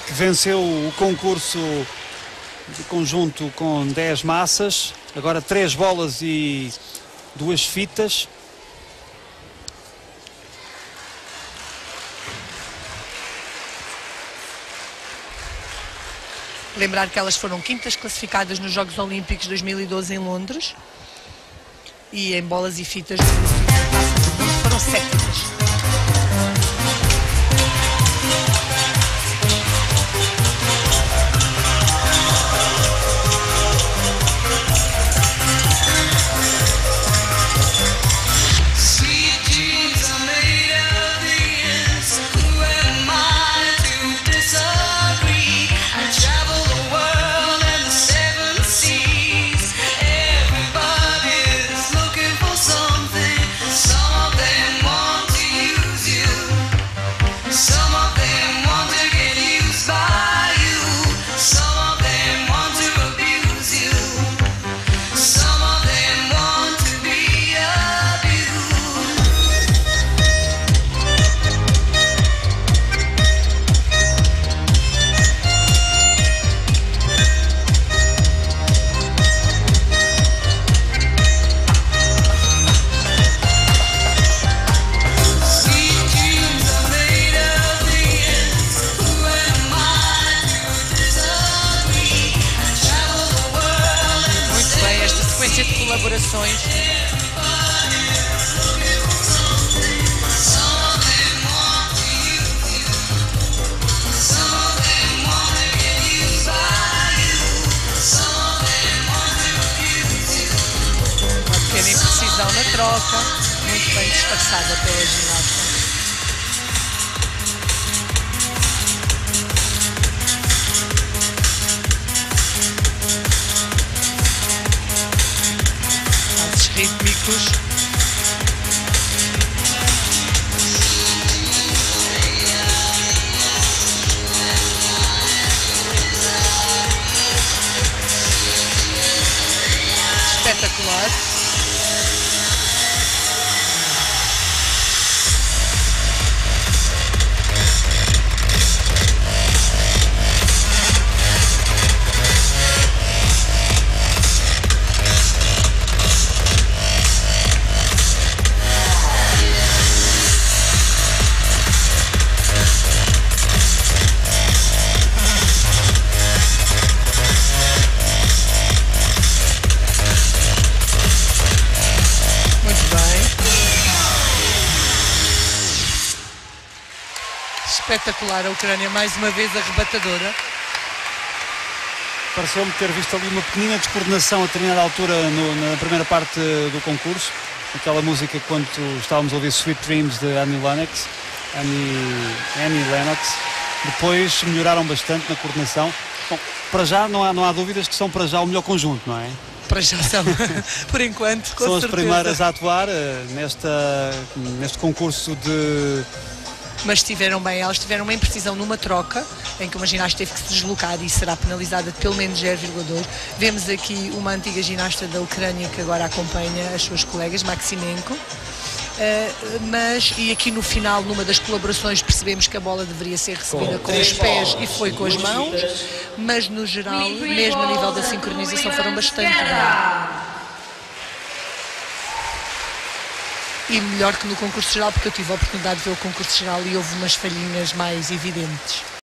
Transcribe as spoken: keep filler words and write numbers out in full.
que venceu o concurso de conjunto com dez massas, agora três bolas e duas fitas. Lembrar que elas foram quintas classificadas nos Jogos Olímpicos dois mil e doze em Londres e em bolas e fitas foram sétimas. Colaborações. Uma pequena imprecisão na troca, muito bem disfarçada pela ginasta. Rítmicos. Espetacular. Espetacular, a Ucrânia mais uma vez arrebatadora. Pareceu-me ter visto ali uma pequenina descoordenação a determinada altura no, na primeira parte do concurso. Aquela música quando estávamos a ouvir Sweet Dreams de Annie Lennox. Annie, Annie Lennox. Depois melhoraram bastante na coordenação. Bom, para já não há, não há dúvidas que são para já o melhor conjunto, não é? Para já são, por enquanto, com São certeza. as primeiras a atuar uh, nesta, neste concurso de... Mas estiveram bem, elas tiveram uma imprecisão numa troca, em que uma ginasta teve que se deslocar e será penalizada de pelo menos zero vírgula dois. Vemos aqui uma antiga ginasta da Ucrânia que agora acompanha as suas colegas, Maximenko. Uh, mas, e aqui no final, numa das colaborações, percebemos que a bola deveria ser recebida com, com os pés e foi com as mãos, mas no geral, mesmo a nível da sincronização, foram bastante bem. E melhor que no concurso geral, porque eu tive a oportunidade de ver o concurso geral e houve umas falhinhas mais evidentes.